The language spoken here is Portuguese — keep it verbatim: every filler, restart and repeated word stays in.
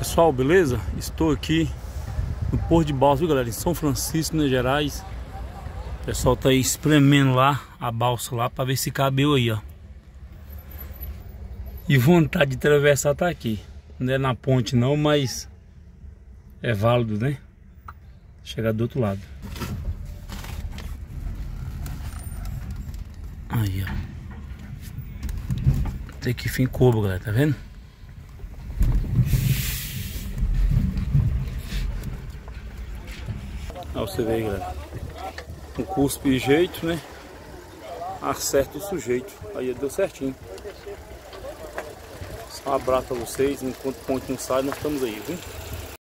Pessoal, beleza? Estou aqui no Porto de Balsa, viu, galera? Em São Francisco, Minas Gerais. O pessoal tá aí espremendo lá a balsa lá pra ver se cabeu aí, ó. E vontade de atravessar tá aqui. Não é na ponte não, mas é válido, né? Chegar do outro lado. Aí, ó. Tem que fim cobo, galera, tá vendo? Aí você vê aí, galera. Um cuspe e jeito, né? Acerta o sujeito. Aí deu certinho. Só um abraço pra vocês. Enquanto o ponte não sai, nós estamos aí, viu?